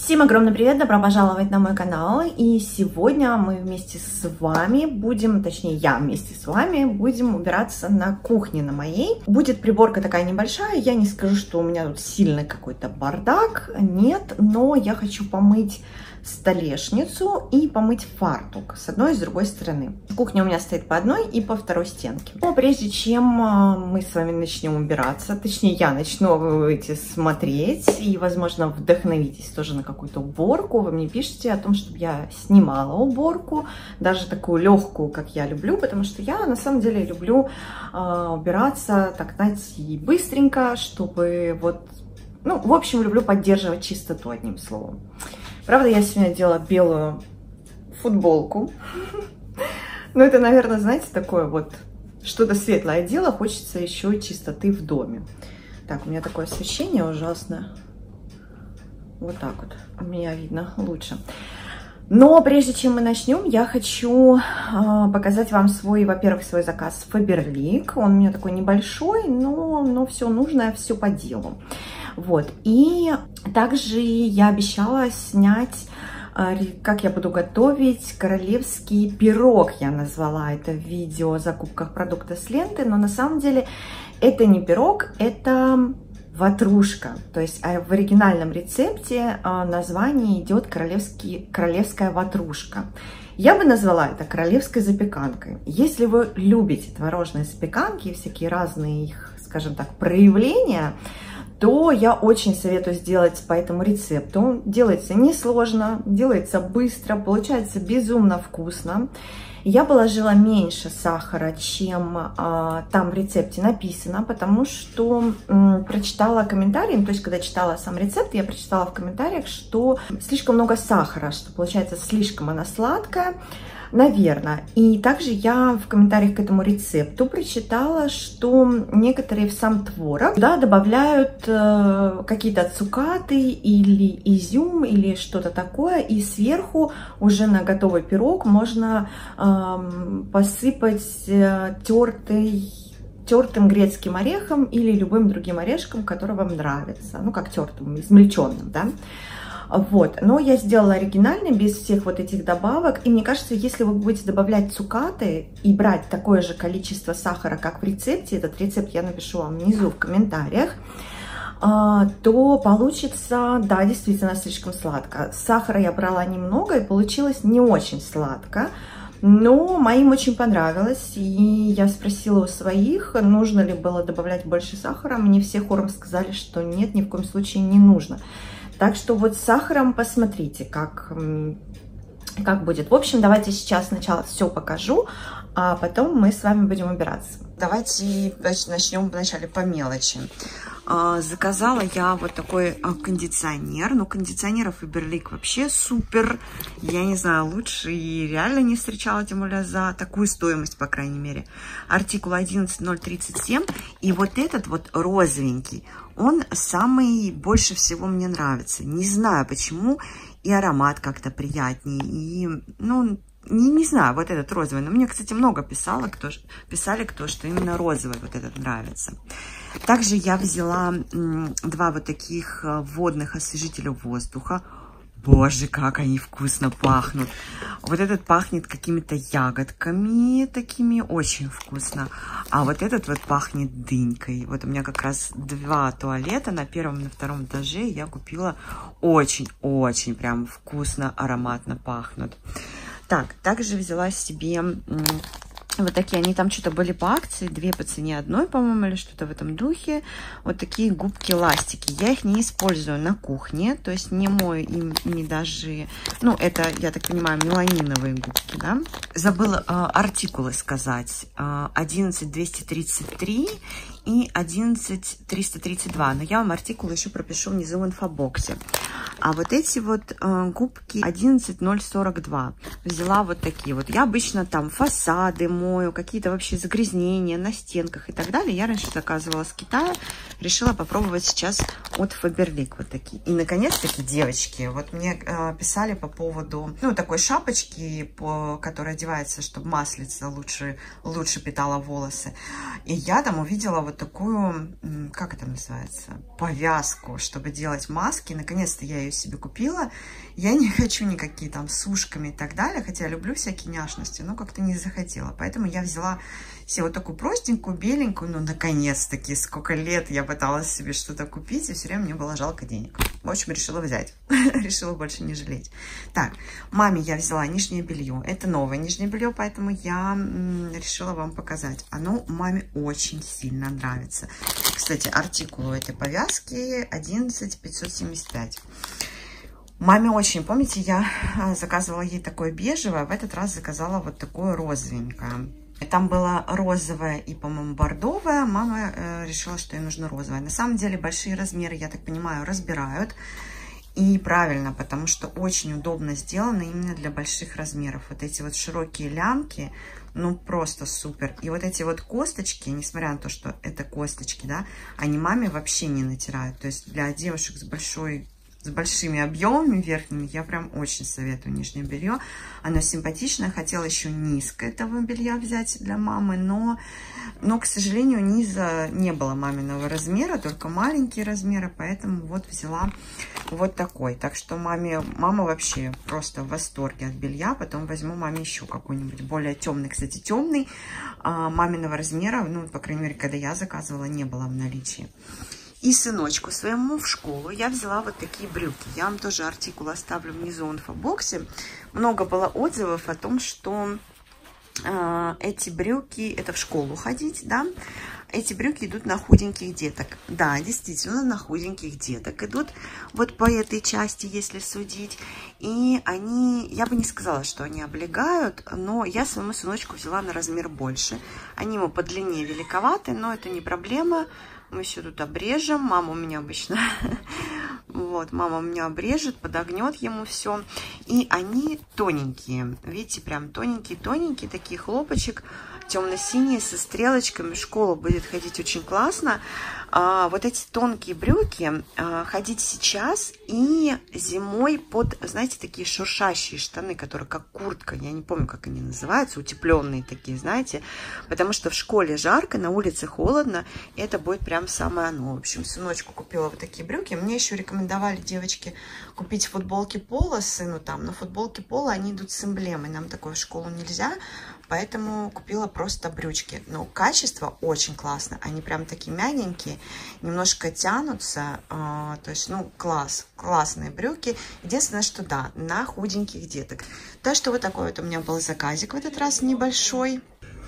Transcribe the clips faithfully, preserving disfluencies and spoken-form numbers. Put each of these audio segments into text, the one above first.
Всем огромный привет, добро пожаловать на мой канал, и сегодня мы вместе с вами будем, точнее я вместе с вами будем убираться на кухне на моей. Будет приборка такая небольшая, я не скажу, что у меня тут сильный какой-то бардак, нет, но я хочу помыть столешницу и помыть фартук с одной и с другой стороны. Кухня у меня стоит по одной и по второй стенке. Но прежде чем мы с вами начнем убираться, точнее я начну, вы будете смотреть и, возможно, вдохновитесь тоже на какую-то уборку, вы мне пишите о том, чтобы я снимала уборку, даже такую легкую, как я люблю, потому что я на самом деле люблю э, убираться, так знаете, и быстренько, чтобы вот, ну, в общем, люблю поддерживать чистоту, одним словом. Правда, я сегодня делала белую футболку. Но это, наверное, знаете, такое вот что-то светлое дело. Хочется еще и чистоты в доме. Так, у меня такое освещение ужасное. Вот так вот. Меня видно лучше. Но прежде чем мы начнем, я хочу э, показать вам свой, во-первых, свой заказ Faberlic. Он у меня такой небольшой, но, но все нужное, все по делу. Вот, и также я обещала снять, как я буду готовить королевский пирог, я назвала это видео о закупках продуктов с ленты, но на самом деле это не пирог, это ватрушка, то есть в оригинальном рецепте название идет королевский, королевская ватрушка. Я бы назвала это королевской запеканкой. Если вы любите творожные запеканки и всякие разные их, скажем так, проявления, то я очень советую сделать по этому рецепту. Делается несложно, делается быстро, получается безумно вкусно. Я положила меньше сахара, чем а, там в рецепте написано, потому что м, прочитала комментарии, то есть когда читала сам рецепт, я прочитала в комментариях, что слишком много сахара, что получается слишком она сладкая. Наверное. И также я в комментариях к этому рецепту прочитала, что некоторые в сам творог да, добавляют э, какие-то цукаты или изюм или что-то такое, и сверху уже на готовый пирог можно э, посыпать э, тертый тертым грецким орехом или любым другим орешком, который вам нравится, ну как тертым, измельченным, да. Вот, но я сделала оригинальный, без всех вот этих добавок, и мне кажется, если вы будете добавлять цукаты и брать такое же количество сахара, как в рецепте, этот рецепт я напишу вам внизу в комментариях, то получится, да, действительно слишком сладко. Сахара я брала немного, и получилось не очень сладко, но моим очень понравилось, и я спросила у своих, нужно ли было добавлять больше сахара, мне все хором сказали, что нет, ни в коем случае не нужно. Так что вот с сахаром посмотрите, как, как будет. В общем, давайте сейчас сначала все покажу, а потом мы с вами будем убираться. Давайте начнем вначале по мелочи. Заказала я вот такой кондиционер. Ну, кондиционеров Faberlic вообще супер. Я не знаю, лучше и реально не встречала, тем более за такую стоимость, по крайней мере. Артикул одиннадцать ноль тридцать семь. И вот этот вот розовенький, он самый больше всего мне нравится. Не знаю почему. И аромат как-то приятнее. И, ну, не, не знаю, вот этот розовый. Но мне, кстати, много писало, кто, писали, кто, что именно розовый вот этот нравится. Также я взяла м, два вот таких водных освежителя воздуха. Боже, как они вкусно пахнут. Вот этот пахнет какими-то ягодками такими, очень вкусно. А вот этот вот пахнет дынькой. Вот у меня как раз два туалета на первом и на втором этаже. Я купила очень-очень прям вкусно, ароматно пахнут. Так, также взяла себе вот такие, они там что-то были по акции, две по цене одной, по-моему, или что-то в этом духе. Вот такие губки-ластики. Я их не использую на кухне, то есть не мою им, не даже, ну, это, я так понимаю, меланиновые губки, да. Забыла э, артикулы сказать. Э, одиннадцать двести тридцать три и одиннадцать триста тридцать два, но я вам артикулы еще пропишу внизу в инфобоксе. А вот эти вот э, губки одиннадцать ноль сорок два взяла вот такие вот. Я обычно там фасады мою, какие-то вообще загрязнения на стенках и так далее. Я раньше заказывала с Китая, решила попробовать сейчас от Faberlic вот такие. И наконец-таки, девочки, вот мне э, писали по поводу, ну, такой шапочки, по, которая одевается, чтобы маслица лучше, лучше питала волосы. И я там увидела вот такую, как это называется, повязку, чтобы делать маски. Наконец-то я ее я себе купила. Я не хочу никакие там с ушками и так далее, хотя я люблю всякие няшности, но как-то не захотела. Поэтому я взяла себе вот такую простенькую, беленькую, ну, наконец-таки, сколько лет я пыталась себе что-то купить, и все время мне было жалко денег. В общем, решила взять. Решила больше не жалеть. Так, маме я взяла нижнее белье. Это новое нижнее белье, поэтому я решила вам показать. Оно маме очень сильно нравится. Кстати, артикул у этой повязки одиннадцать пятьсот семьдесят пять. Маме очень, помните, я заказывала ей такое бежевое, в этот раз заказала вот такое розовенькое. Там было розовое и, по-моему, бордовое. Мама э, решила, что ей нужно розовое. На самом деле большие размеры, я так понимаю, разбирают. И правильно, потому что очень удобно сделано именно для больших размеров. Вот эти вот широкие лямки, ну просто супер. И вот эти вот косточки, несмотря на то, что это косточки, да, они маме вообще не натирают. То есть для девушек с большой... с большими объемами верхними я прям очень советую нижнее белье. Оно симпатичное. Хотела еще низко этого белья взять для мамы, но, но, к сожалению, низа не было маминого размера, только маленькие размеры, поэтому вот взяла вот такой. Так что маме, мама вообще просто в восторге от белья. Потом возьму маме еще какой-нибудь более темный. Кстати, темный а, маминого размера, ну, по крайней мере, когда я заказывала, не было в наличии. И сыночку своему в школу я взяла вот такие брюки. Я вам тоже артикул оставлю внизу в инфобоксе. Много было отзывов о том, что э, эти брюки, это в школу ходить, да, эти брюки идут на худеньких деток. Да, действительно, на худеньких деток идут вот по этой части, если судить. И они, я бы не сказала, что они облегают, но я своему сыночку взяла на размер больше. Они ему по длине великоваты, но это не проблема. Мы все тут обрежем. Мама у меня обычно... Вот, мама у меня обрежет, подогнет ему все. И они тоненькие. Видите, прям тоненькие-тоненькие, такие хлопочек. Темно-синие, со стрелочками. В школу будет ходить очень классно. А, вот эти тонкие брюки а, ходить сейчас и зимой под, знаете, такие шуршащие штаны, которые как куртка. Я не помню, как они называются. Утепленные такие, знаете. Потому что в школе жарко, на улице холодно. И это будет прям самое оно. В общем, сыночку купила вот такие брюки. Мне еще рекомендовали девочки купить футболки Пола сыну там. Но футболки Пола, они идут с эмблемой. Нам такое в школу нельзя. Поэтому купила просто брючки. Но качество очень классно. Они прям такие мягенькие, немножко тянутся. Э, то есть, ну, класс. Классные брюки. Единственное, что да, на худеньких деток. Так что вот такой вот у меня был заказик в этот раз небольшой.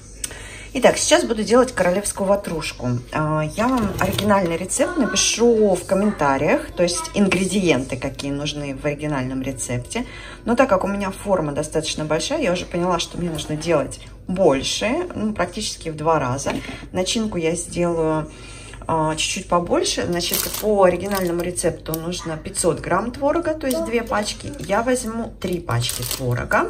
Итак, сейчас буду делать королевскую ватрушку. Я вам оригинальный рецепт напишу в комментариях, то есть ингредиенты, какие нужны в оригинальном рецепте. Но так как у меня форма достаточно большая, я уже поняла, что мне нужно делать больше, ну, практически в два раза. Начинку я сделаю чуть-чуть побольше. Значит, по оригинальному рецепту нужно пятьсот грамм творога, то есть две пачки. Я возьму три пачки творога.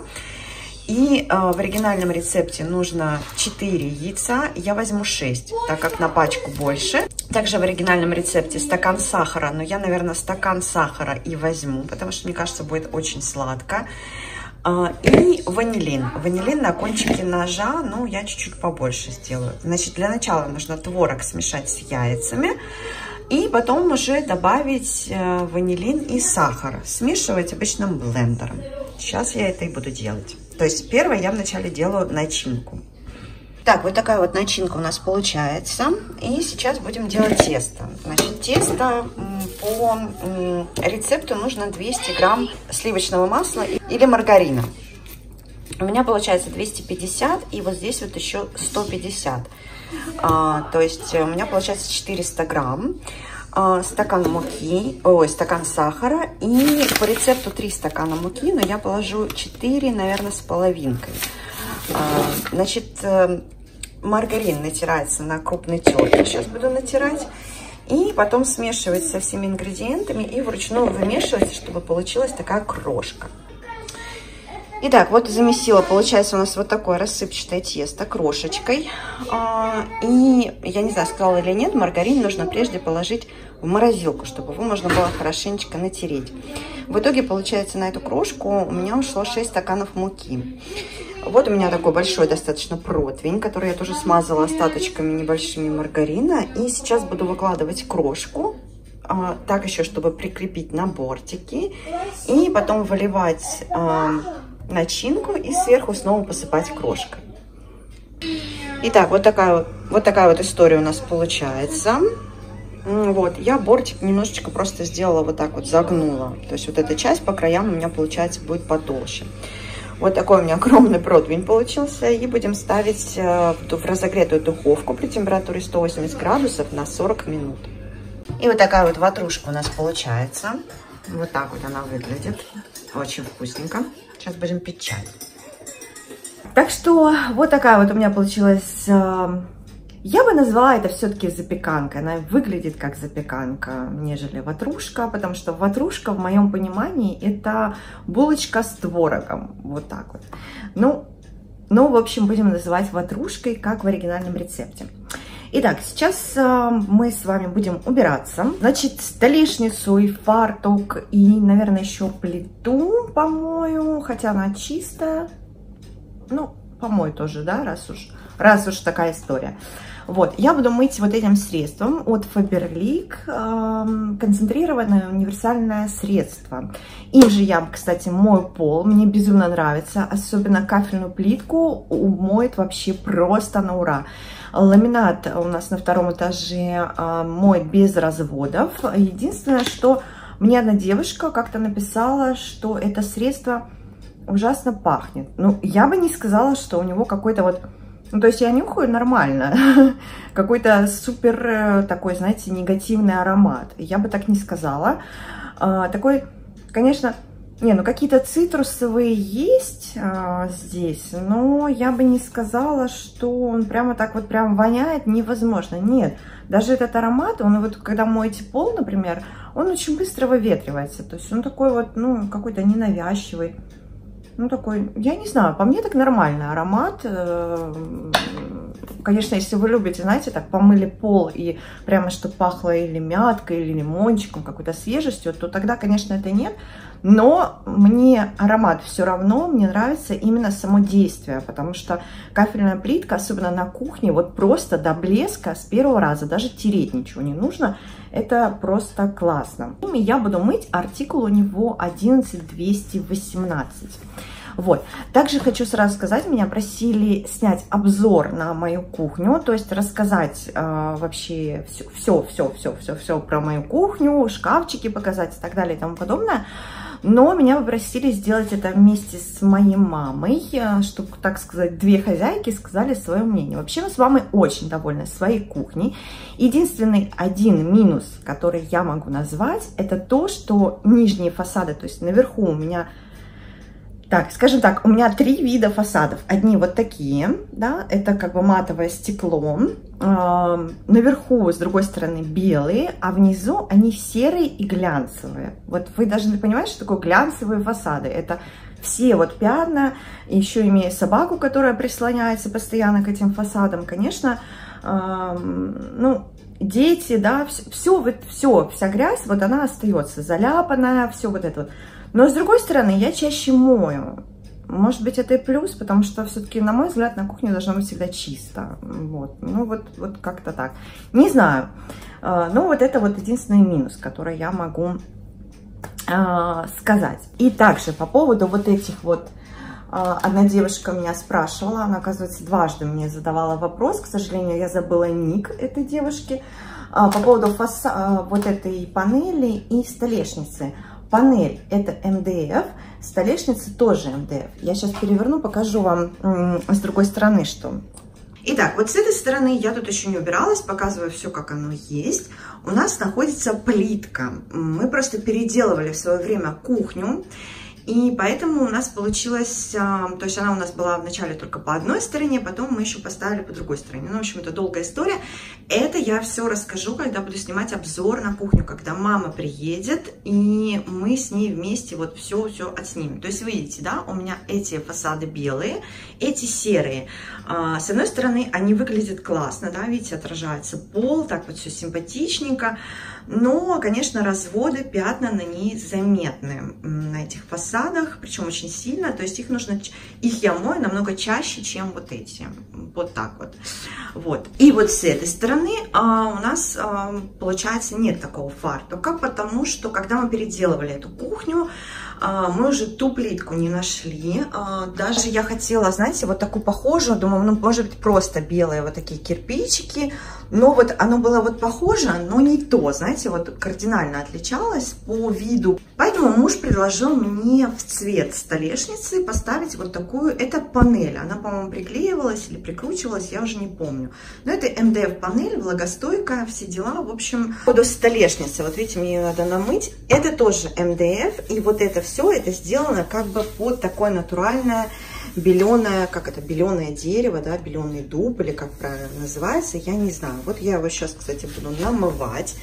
И э, в оригинальном рецепте нужно четыре яйца, я возьму шесть, так как на пачку больше. Также в оригинальном рецепте стакан сахара, но я, наверное, стакан сахара и возьму, потому что, мне кажется, будет очень сладко. Э, и ванилин. Ванилин на кончике ножа, ну, я чуть-чуть побольше сделаю. Значит, для начала нужно творог смешать с яйцами. И потом уже добавить э, ванилин и сахар. Смешивать обычным блендером. Сейчас я это и буду делать. То есть первое я вначале делаю начинку. Так, вот такая вот начинка у нас получается. И сейчас будем делать тесто. Значит, тесто по рецепту нужно двести грамм сливочного масла или маргарина. У меня получается двести пятьдесят, и вот здесь вот еще сто пятьдесят. А, то есть у меня получается четыреста грамм. Стакан муки, ой, стакан сахара, и по рецепту три стакана муки, но я положу четыре, наверное, с половинкой. Значит, маргарин натирается на крупной терке, сейчас буду натирать, и потом смешивать со всеми ингредиентами и вручную вымешивать, чтобы получилась такая крошка. Итак, вот замесила, получается у нас вот такое рассыпчатое тесто крошечкой. И, я не знаю, сказала или нет, маргарин нужно прежде положить в морозилку, чтобы его можно было хорошенечко натереть. В итоге, получается, на эту крошку у меня ушло шесть стаканов муки. Вот у меня такой большой достаточно противень, который я тоже смазала остаточками небольшими маргарина. И сейчас буду выкладывать крошку а, так еще, чтобы прикрепить на бортики. И потом выливать а, начинку и сверху снова посыпать крошкой. Итак, вот такая вот, вот такая вот история у нас получается. Вот, я бортик немножечко просто сделала вот так вот, загнула. То есть вот эта часть по краям у меня, получается, будет потолще. Вот такой у меня огромный противень получился. И будем ставить в разогретую духовку при температуре сто восемьдесят градусов на сорок минут. И вот такая вот ватрушка у нас получается. Вот так вот она выглядит. Очень вкусненько. Сейчас будем пить чай. Так что вот такая вот у меня получилась... Я бы назвала это все-таки запеканкой. Она выглядит как запеканка, нежели ватрушка, потому что ватрушка, в моем понимании, это булочка с творогом. Вот так вот. Ну, ну, в общем, будем называть ватрушкой, как в оригинальном рецепте. Итак, сейчас э, мы с вами будем убираться. Значит, столешницу и фартук, и, наверное, еще плиту помою, хотя она чистая. Ну, помою тоже, да, раз уж, раз уж такая история. Вот, я буду мыть вот этим средством от Faberlic, э, концентрированное универсальное средство. Им же я, кстати, мою пол, мне безумно нравится, особенно кафельную плитку моет вообще просто на ура. Ламинат у нас на втором этаже э, моет без разводов. Единственное, что мне одна девушка как-то написала, что это средство ужасно пахнет. Ну, я бы не сказала, что у него какой-то вот... Ну, то есть я нюхаю нормально, какой-то супер такой, знаете, негативный аромат. Я бы так не сказала. А, такой, конечно, не, ну какие-то цитрусовые есть а, здесь, но я бы не сказала, что он прямо так вот прям воняет невозможно. Нет, даже этот аромат, он вот, когда моете пол, например, он очень быстро выветривается. То есть он такой вот, ну, какой-то ненавязчивый. Ну, такой, я не знаю, по мне так нормальный аромат. Конечно, если вы любите, знаете, так помыли пол и прямо что пахло или мяткой, или лимончиком, какой-то свежестью, то тогда, конечно, это нет. Но мне аромат все равно, мне нравится именно само действие, потому что кафельная плитка, особенно на кухне, вот просто до блеска с первого раза, даже тереть ничего не нужно, это просто классно. И я буду мыть, артикул у него одиннадцать двести восемнадцать. Вот. Также хочу сразу сказать, меня просили снять обзор на мою кухню, то есть рассказать э, вообще все, все, все, все, все, все про мою кухню, шкафчики показать и так далее и тому подобное. Но меня попросили сделать это вместе с моей мамой, чтобы, так сказать, две хозяйки сказали свое мнение. Вообще мы с мамой очень довольны своей кухней. Единственный один минус, который я могу назвать, это то, что нижние фасады, то есть наверху у меня... Так, скажем так, у меня три вида фасадов. Одни вот такие, да, это как бы матовое стекло. Э, наверху, с другой стороны, белые, а внизу они серые и глянцевые. Вот вы должны понимать, что такое глянцевые фасады. Это все вот пятна, еще имея собаку, которая прислоняется постоянно к этим фасадам, конечно, э, ну... Дети, да, все, все, вот, все, вся грязь, вот она остается заляпанная, все вот это вот. Но с другой стороны, я чаще мою. Может быть, это и плюс, потому что все-таки, на мой взгляд, на кухне должно быть всегда чисто. Вот, ну вот, вот как-то так. Не знаю. Но вот это вот единственный минус, который я могу э, сказать. И также по поводу вот этих вот... Одна девушка меня спрашивала, она, оказывается, дважды мне задавала вопрос, к сожалению, я забыла ник этой девушки, по поводу фаса... вот этой панели и столешницы. Панель это эм дэ эф, столешница тоже эм дэ эф. Я сейчас переверну, покажу вам с другой стороны, что... Итак, вот с этой стороны я тут еще не убиралась, показываю все, как оно есть. У нас находится плитка. Мы просто переделывали в свое время кухню. И поэтому у нас получилось, то есть она у нас была вначале только по одной стороне, потом мы еще поставили по другой стороне. Ну, в общем, это долгая история. Это я все расскажу, когда буду снимать обзор на кухню, когда мама приедет, и мы с ней вместе вот все-все отснимем. То есть, видите, да, у меня эти фасады белые, эти серые. С одной стороны, они выглядят классно, да, видите, отражается пол, так вот все симпатичненько. Но, конечно, разводы, пятна на ней заметны, на на этих фасадах, причем очень сильно, то есть их нужно, их я мою намного чаще, чем вот эти, вот так вот. Вот. И вот с этой стороны а, у нас, а, получается, нет такого фартука, потому что, когда мы переделывали эту кухню, а, мы уже ту плитку не нашли. А, даже я хотела, знаете, вот такую похожую, думаю, ну, может быть, просто белые вот такие кирпичики, но вот оно было вот похоже, но не то, знаете, вот кардинально отличалось по виду. Поэтому муж предложил мне в цвет столешницы поставить вот такую, это панель, она, по-моему, приклеивалась или прикручивалась, я уже не помню. Но это эм дэ эф панель, влагостойкая, все дела, в общем. По поводу столешницы, вот видите, мне ее надо намыть, это тоже эм дэ эф, и вот это все, это сделано как бы под такое натуральное беленое, как это, беленое дерево, да, беленый дуб, или как правильно называется, я не знаю. Вот я его сейчас, кстати, буду намывать.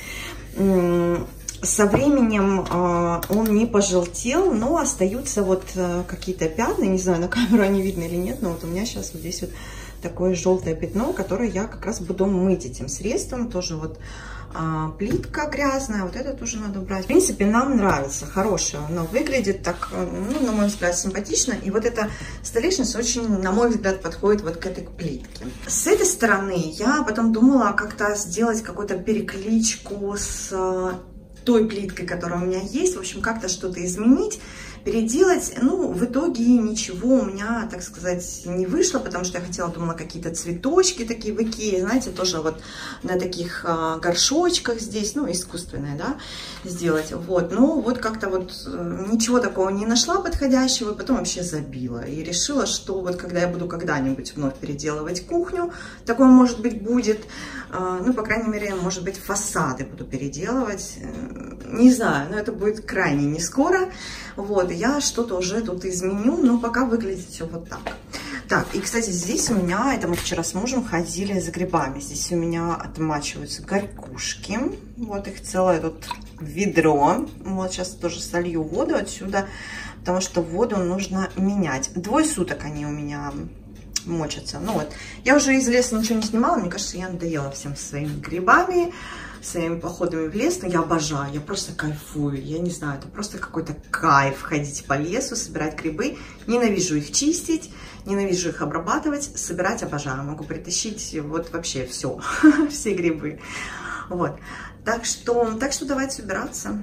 Со временем э, он не пожелтел, но остаются вот э, какие-то пятна, не знаю, на камеру они видны или нет, но вот у меня сейчас вот здесь вот такое желтое пятно, которое я как раз буду мыть этим средством, тоже вот э, плитка грязная, вот это тоже надо убрать. В принципе, нам нравится, хорошее, но выглядит так, ну, на мой взгляд, симпатично, и вот эта столешница очень, на мой взгляд, подходит вот к этой плитке. С этой стороны я потом думала как-то сделать какую-то перекличку с той плиткой, которая у меня есть, в общем, как-то что-то изменить, переделать. Ну, в итоге ничего у меня, так сказать, не вышло, потому что я хотела, думала, какие-то цветочки такие в Икее, знаете, тоже вот на таких а, горшочках здесь, ну, искусственные, да, сделать. Вот, ну, вот как-то вот ничего такого не нашла подходящего, и потом вообще забила. И решила, что вот когда я буду когда-нибудь вновь переделывать кухню, такое, может быть, будет, а, ну, по крайней мере, может быть, фасады буду переделывать. Не знаю, но это будет крайне не скоро. Вот, я что-то уже тут изменю, но пока выглядит все вот так. Так, и, кстати, здесь у меня, это мы вчера с мужем ходили за грибами. Здесь у меня отмачиваются горькушки. Вот их целое тут ведро. Вот сейчас тоже солью воду отсюда, потому что воду нужно менять. Двое суток они у меня мочатся. Ну вот, я уже из леса ничего не снимала, мне кажется, я надоела всем своими грибами, своими походами в лес, но я обожаю, я просто кайфую, я не знаю, это просто какой-то кайф ходить по лесу, собирать грибы, ненавижу их чистить, ненавижу их обрабатывать, собирать обожаю, могу притащить вот вообще все, все грибы, вот, так что, так что давайте убираться.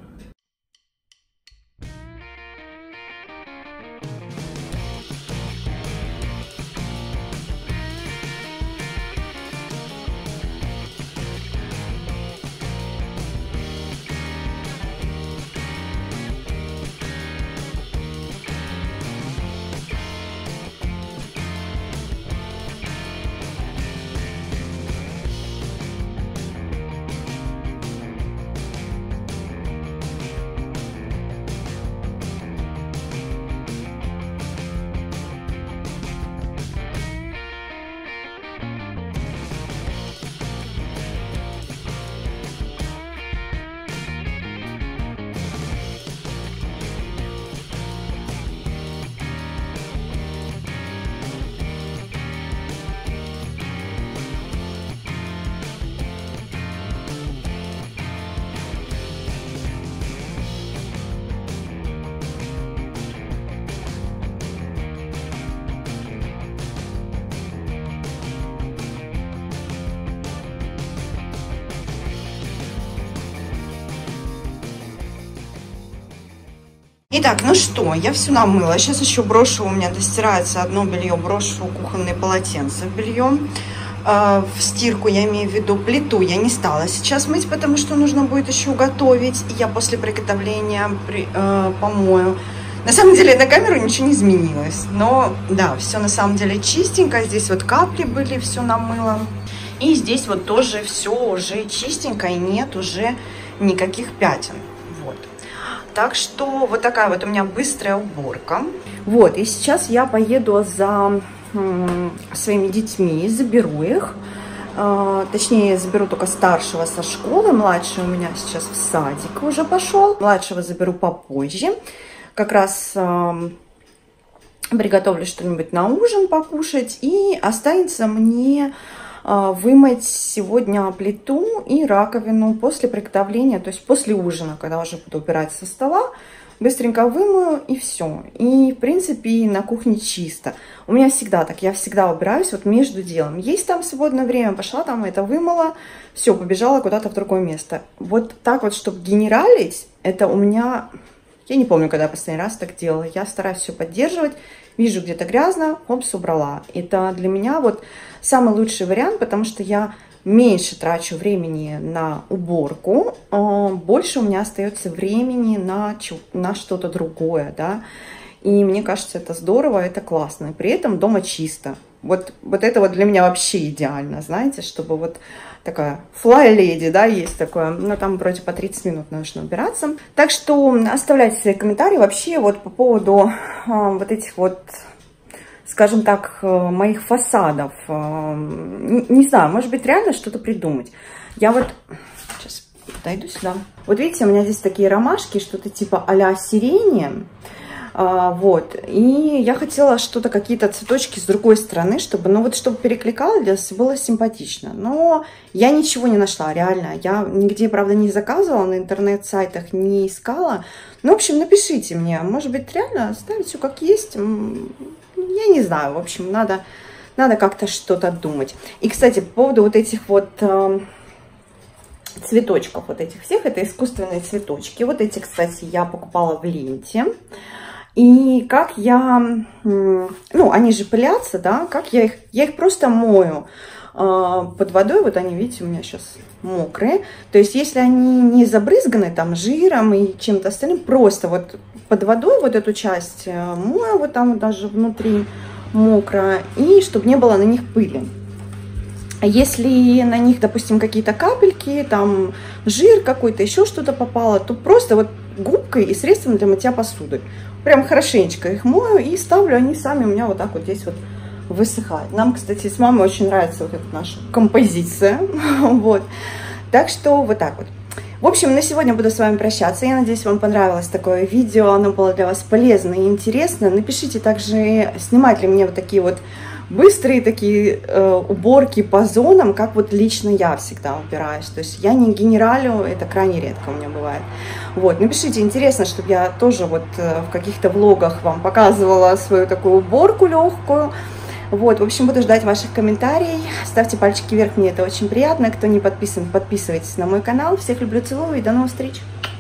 Итак, ну что, я все намыла. Сейчас еще брошу, у меня достирается одно белье, брошу кухонные полотенца в белье. Э, в стирку, я имею в виду плиту, я не стала сейчас мыть, потому что нужно будет еще готовить. И я после приготовления при, э, помою. На самом деле на камеру ничего не изменилось. Но да, все на самом деле чистенько. Здесь вот капли были, все намыла. И здесь вот тоже все уже чистенько, и нет уже никаких пятен. Так что вот такая вот у меня быстрая уборка. Вот, и сейчас я поеду за м, своими детьми, заберу их. Э, точнее, заберу только старшего со школы. Младший у меня сейчас в садик уже пошел. Младшего заберу попозже. Как раз э, приготовлю что-нибудь на ужин покушать. И останется мне вымыть сегодня плиту и раковину после приготовления, то есть после ужина, когда уже буду убирать со стола, быстренько вымою и все. И, в принципе, на кухне чисто. У меня всегда так, я всегда убираюсь вот между делом. Есть там свободное время, пошла там, это вымыла, все, побежала куда-то в другое место. Вот так вот, чтобы генералить, это у меня... Я не помню, когда я последний раз так делала. Я стараюсь все поддерживать. Вижу, где-то грязно, опс, убрала. Это для меня вот самый лучший вариант, потому что я меньше трачу времени на уборку, больше у меня остается времени на, на что-то другое, да. И мне кажется, это здорово, это классно. И при этом дома чисто. Вот, вот это вот для меня вообще идеально, знаете, чтобы вот такая fly lady, да, есть такое, но там вроде по тридцать минут нужно убираться. Так что оставляйте свои комментарии вообще вот по поводу э, вот этих вот, скажем так, моих фасадов. Э, не, не знаю, может быть, реально что-то придумать. Я вот... Сейчас подойду сюда. Вот видите, у меня здесь такие ромашки, что-то типа а-ля сирени. А, вот, и я хотела что-то, какие-то цветочки с другой стороны, чтобы, ну вот, чтобы перекликалось, было симпатично. Но я ничего не нашла, реально. Я нигде, правда, не заказывала, на интернет-сайтах не искала. Ну, в общем, напишите мне, может быть, реально оставить все как есть. Я не знаю, в общем, надо, надо как-то что-то думать. И, кстати, по поводу вот этих вот... цветочков, вот этих всех, это искусственные цветочки. Вот эти, кстати, я покупала в ленте. И как я, ну, они же пылятся, да, как я их, я их просто мою э, под водой, вот они, видите, у меня сейчас мокрые. То есть, если они не забрызганы там жиром и чем-то остальным, просто вот под водой вот эту часть мою, вот там даже внутри мокро, и чтобы не было на них пыли. Если на них, допустим, какие-то капельки, там жир какой-то, еще что-то попало, то просто вот губкой и средством для мытья посуды. Прям хорошенечко их мою и ставлю, они сами у меня вот так вот здесь вот высыхают. Нам, кстати, с мамой очень нравится вот эта наша композиция. Вот. Так что вот так вот. В общем, на сегодня буду с вами прощаться. Я надеюсь, вам понравилось такое видео. Оно было для вас полезно и интересно. Напишите также, снимать ли мне вот такие вот быстрые такие э, уборки по зонам, как вот лично я всегда убираюсь. То есть я не генералю, это крайне редко у меня бывает. Вот, напишите, интересно, чтобы я тоже вот э, в каких-то влогах вам показывала свою такую уборку легкую. Вот, в общем, буду ждать ваших комментариев. Ставьте пальчики вверх, мне это очень приятно. Кто не подписан, подписывайтесь на мой канал. Всех люблю, целую и до новых встреч!